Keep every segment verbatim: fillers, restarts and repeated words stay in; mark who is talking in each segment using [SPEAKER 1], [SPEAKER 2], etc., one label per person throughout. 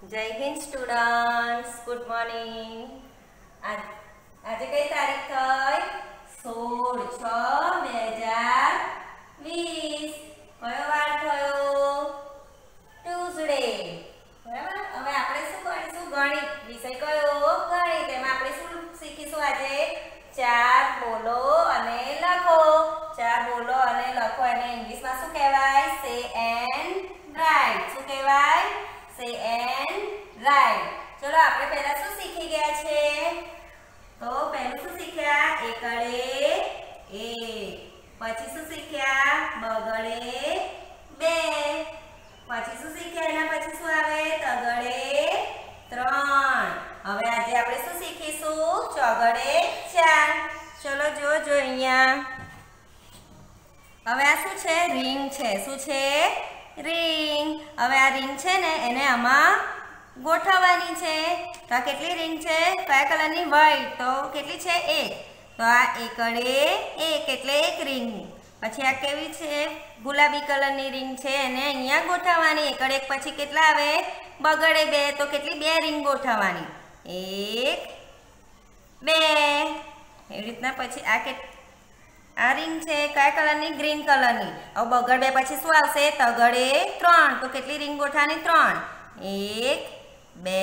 [SPEAKER 1] जय Hind students, good morning. आज आज कई तारीख थई सोल छ बे हजार वीस। कयो वार थयो? ट्यूसडे। बराबर। હવે આપણે શું કરીશું? ગણિત વિષય કયો? ગણિત। એમાં આપણે શું શીખીશું આજે? ચાર બોલો અને લખો। ચાર બોલો અને લખો એને ઇંગ્લિશમાં શું કહેવાય? સે એન્ડ રાઇટ। શું કહેવાય? સે એન્ડ રાઇટ। ચલો આપણે પહેલા શું શીખી ગયા છે? તો પહેલું શું શીખ્યા? એકડે એક, પછી શું શીખ્યા? બગડે બે, પછી શું શીખ્યા? એના પછી શું આવે? તગડે ત્રણ। હવે આજે આપણે શું શીખીશું? ચોગડે ચાર। ચલો જો જો અહીંયા હવે આ શું છે? રીંગ છે। શું છે? રીંગ। હવે આ રીંગ છે ને એને આમાં ગોઠવવાની છે। તો આ કેટલી રીંગ છે? કયા કલરની? વ્હાઈટ। તો કેટલી છે? એક। તો આ એકડે એક એટલે એક રીંગ। પછી આ કેવી છે? ગુલાબી કલરની રીંગ છે, એને અહીંયા ગોઠવવાની। એકડે એક પછી કેટલા આવે? બગડે બે। તો કેટલી? બે રીંગ ગોઠવવાની। એક બે એવી રીતના। પછી આ કે આ રીંગ છે કયા કલરની? ગ્રીન કલરની। હવે બગડ બે પછી શું આવશે? તગડે ત્રણ। તો કેટલી રીંગ ગોઠવવાની? ત્રણ। એક બે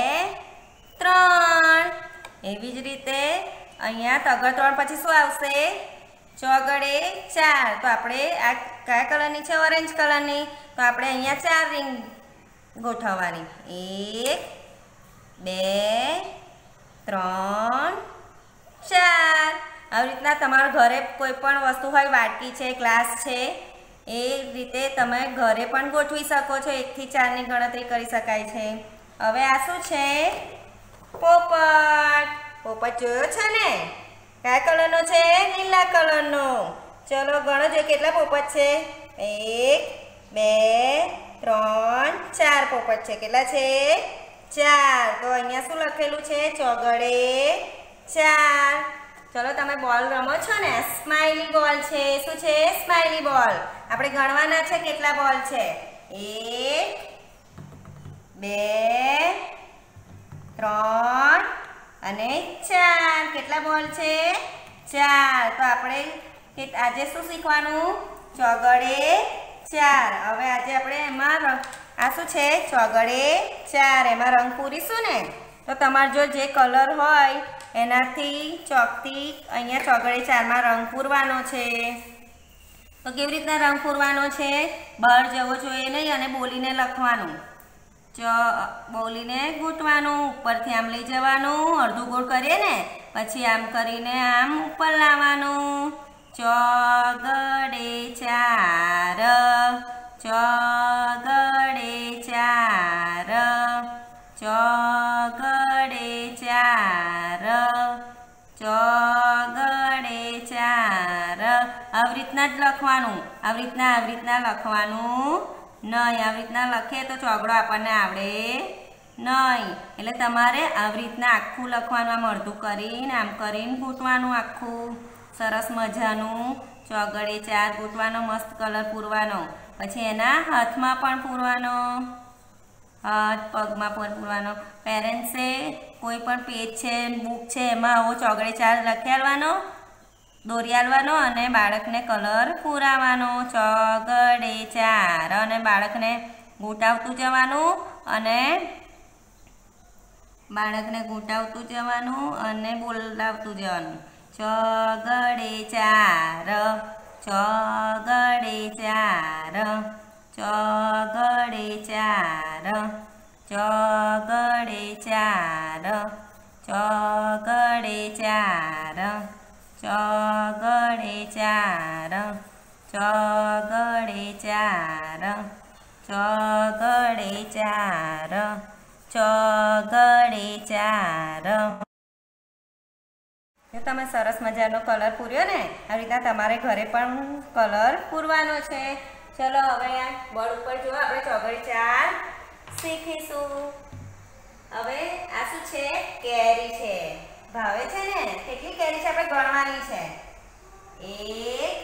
[SPEAKER 1] ત્રણ। એવી જ રીતે અહીંયા તગડ ત્રણ પછી શું આવશે? ચોગડે ચાર। તો આપણે આ કયા કલરની છે? ઓરેન્જ કલરની। તો આપણે અહીંયા ચાર રીંગ ગોઠવવાની। એક બે ત્રણ ચાર। આવી રીતના તમારા ઘરે કોઈ પણ વસ્તુ હોય, વાટકી છે, ગ્લાસ છે, એ રીતે તમે ઘરે પણ ગોઠવી શકો છો। એકથી ચારની ગણતરી કરી શકાય છે। હવે આ શું છે? પોપટ। પોપટ જોયો છે ને? કયા કલરનો છે? લીલા કલરનો। ચલો ગણો જો કેટલા પોપટ છે? એક બે ત્રણ ચાર પોપટ છે। કેટલા છે? ચાર। તો અહીંયા શું લખેલું છે? ચોગડે ચાર। ચલો તમે બોલ રમો છો ને? સ્માઇલી બોલ છે। શું છે? સ્માઇલી બોલ। આપણે ગણવાના છે કેટલા બોલ છે? એક બે ત્રણ અને ચાર। કેટલા બોલ છે? ચાર। તો આપણે આજે શું શીખવાનું? ચોગડે ચાર। હવે આજે આપણે એમાં આ શું છે? ચોગડે ચાર। એમાં રંગ પૂરીશું ને? તો તમારે જો જે કલર હોય એનાથી ચોકથી અહીંયા ચોગડે ચારમાં રંગ પૂરવાનો છે। તો કેવી રીતના રંગ પૂરવાનો છે? બહાર જવો જોઈએ નહીં અને બોલીને લખવાનું। ચ બોલીને ગૂંટવાનું, ઉપરથી આમ લઈ જવાનું, અડધું ગોળ કરીએ ને પછી આમ કરીને આમ ઉપર લાવવાનું। ચોગડે ચાર, ચોગડે ચાર, ચોગડે ચાર, ચોગડે ચાર। આવી રીતના જ લખવાનું। આવી રીતના આવી રીતના લખવાનું નહીં। આવી રીતના લખીએ તો ચોગડો આપણને આવડે નહીં। એટલે તમારે આવી રીતના આખું લખવાનું, આમ અડધું કરીને આમ કરીને ગૂંટવાનું આખું સરસ મજાનું। ચોગડે ચાર ગૂંટવાનો, મસ્ત કલર પૂરવાનો। પછી એના હાથમાં પણ પૂરવાનો, હાથ પગમાં પણ પૂરવાનો। પેરેન્ટ્સે કોઈ પણ પેજ છે, બુક છે, એમાં આવો ચોગડે ચાર લખી આલવાનો, દોરી આલવાનો અને બાળકને કલર પૂરાવાનો। ચોગડે ચાર અને બાળકને ગૂંટાવતું જવાનું અને બાળકને ગૂંટાવતું જવાનું અને બોલાવતું જવાનું। ચોગડે ચાર, ચોગડે ચાર, ચોગડે ચાર, ચોગડે ચાર, ચોગડે ચાર, ચોગડે ચાર, ચોગડે ચાર, ચોગડે ચાર, ચોગડે ચાર। જો તમે સરસ મજાનો કલર પૂર્યો ને, આવી રીતના તમારે ઘરે પણ કલર પૂરવાનો છે। ચલો હવે આ બોર્ડ ઉપર જો આપણે ચોગડે ચાર શીખીશું। હવે આ શું છે? કેરી છે। ભાવે છે ને? કેટલી કેરી છે આપણે ગણવાની છે? એક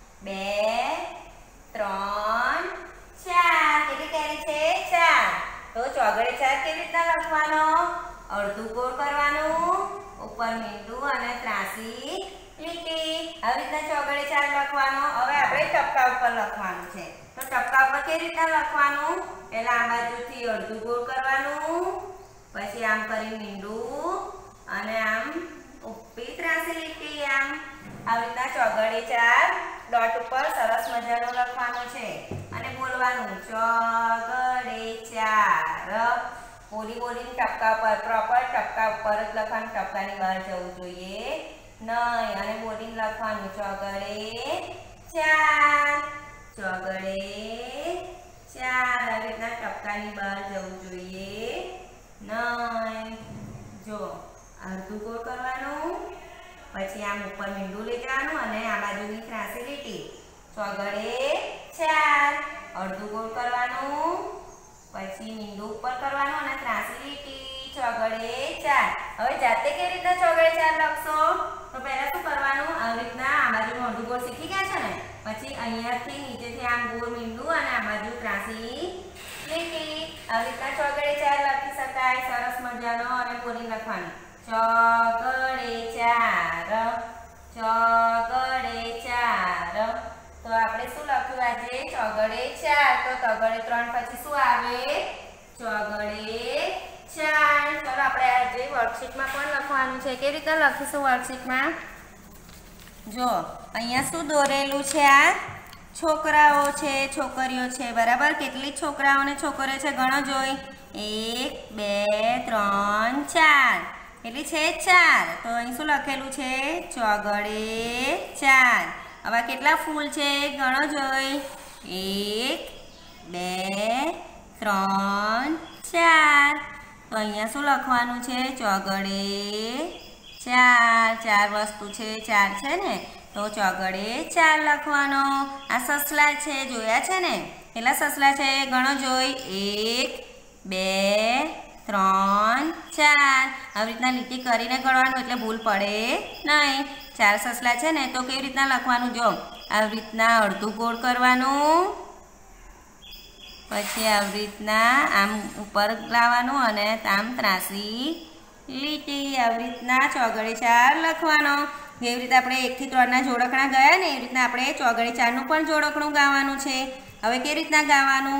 [SPEAKER 1] બે ત્રણ ચાર। કેટલી કેરી છે? ચાર। તો ચોગડે ચાર કેવી રીતના લખવાનો? અડધું ગોળ કરવાનું, ઉપર મીંડું અને ત્રાસી લીટી. આવી રીતના ચોગડે ચાર લખવાનો. હવે આપણે ટપકા ઉપર લખવાનું છે. તો ટપકા ઉપર કેવી રીતના લખવાનું? પહેલા આ બાજુથી અડધું ગોળ કરવાનું, પછી આમ કરી મીંડું અને આમ ઉપી ત્રાસી લીટી. આમ આવી રીતના ચોગડે ચાર ડોટ ઉપર સરસ મજાનું લખવાનું છે અને બોલવાનું ચોગડે ચાર. બોલી બોલીને ટપકા ઉપર, પ્રોપર ટપકા ઉપર જ લખવાનું, ટપકાની બહાર જવું જોઈએ નહીં. અને બોલીને લખવાનું ચોગડે ચાર, ચોગડે ચાર. આવી રીતના ટપકાની બહાર જવું જોઈએ નહીં. જો અડધું ગોળ કરવાનું, પછી આમ ઉપર મીંડું લઈ જવાનું અને આ બાજુની ત્રાસી લીટી. ચોગડે ચાર, અડધું ગોળ કરવાનું, પછી મીંડું ઉપર કરવાનું અને ત્રાસી લીટી. ચોગડે ચાર. હવે જાતે કેવી રીતના ચોગડે ચાર લખશો? તો પહેલા શું કરવાનું? આવી રીતના આ બાજુનું અડધું ગોળ શીખી ગયા છે ને, પછી અહીંયાથી નીચેથી આમ ગોળ મીંડું અને આ બાજુ ત્રાસી લીટી. આવી રીતના ચોગડે ચાર લખી શકાય સરસ મજાનો. અને બોલી લખવાનું ચોગડે ચાર, ચોગડે ચાર. તો આપણે શું લખ્યું આજે? ચોગડે ચાર. તો તગડે ત્રણ પછી શું આવે? ચોગડે ચાર. ચલો આપણે આજે વર્કશીટમાં પણ લખવાનું છે. કેવી રીતે લખીશું વર્કશીટમાં? જો અહીંયા શું દોરેલું છે? આ છોકરાઓ છે, છોકરીઓ છે, બરાબર. કેટલી છોકરાઓ અને છોકરીઓ છે ગણો જોઈ. એક, બે, ત્રણ, ચાર. કેટલી છે? ચાર. તો અહીં શું લખેલું છે? ચોગડે ચાર. હવે કેટલા ફૂલ છે ગણો જોઈ. એક, બે, ત્રણ, ચાર. તો અહીંયા શું લખવાનું છે? ચોગડે ચાર. ચાર વસ્તુ છે, ચાર છે ને, તો ચોગડે ચાર લખવાનો. આ સસલા છે, જોયા છે ને? કેટલા સસલા છે ગણો જોઈ. એક, બે, ત્રણ, ચાર. આવી રીતના લીટી કરીને ગણવાનું એટલે ભૂલ પડે નહીં. ચાર સસલા છે ને, તો કેવી રીતના લખવાનું? જો આવી રીતના અડધું ગોળ કરવાનું, પછી આવી રીતના આમ ઉપર લાવવાનું અને આમ ત્રાસી લીટી. આવી રીતના ચોગડે ચાર લખવાનો. જેવી રીતે આપણે એકથી ત્રણના જોડકણા ગયા ને, એવી રીતના આપણે ચોગડે ચારનું પણ જોડકણું ગાવાનું છે. હવે કેવી રીતના ગાવાનું?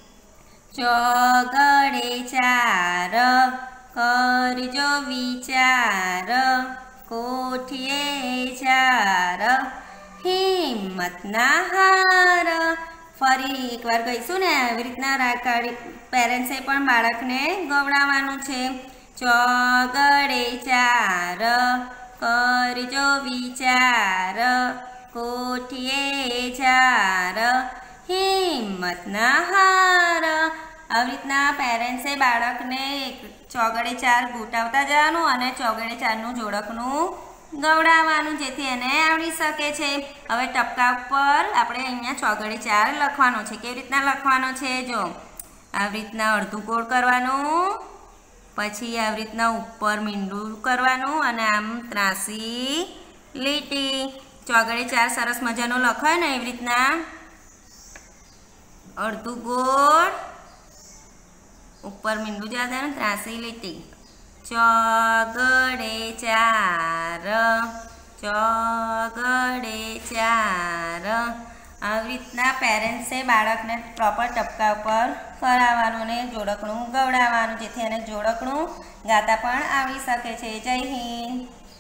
[SPEAKER 1] ચોગડે ચાર કરજો વિચાર, કોઠીએ ચાર હિંમતના હાર. ફરી એકવાર કહીશું ને, આવી રીતના રાકાડી પેરેન્ટ્સે પણ બાળકને ગવડાવવાનું છે. ચોગડે ચાર કરજો વિચાર, કોઠીએ ચાર હિંમતના હાર. આવી રીતના પેરેન્ટ્સે બાળકને ચોગડે ચાર ગોટાવતા જવાનું અને ચોગડે ચારનું જોડકનું ગવડાવવાનું, જેથી એને આવડી શકે છે. હવે ટપકા ઉપર આપણે અહીંયા ચોગડે ચાર લખવાનો છે. કેવી રીતના લખવાનો છે? જો આવી રીતના અડધું ગોળ કરવાનું, પછી આવી રીતના ઉપર મીંડું કરવાનું અને આમ ત્રાસી લીટી. ચોગડે ચાર સરસ મજાનો લખાય ને એવી રીતના અડધું ગોળ, ઉપર મીંડું જતા ને ત્રાસી લીટી. ચોગડે ચાર, ચોગડે ચાર. આવી રીતના પેરેન્ટ્સે બાળકને પ્રોપર ટપકા ઉપર કરાવવાનું અને જોડકણું ગવડાવવાનું, જેથી એને જોડકણું ગાતા પણ આવડી શકે છે. જય હિન્દ.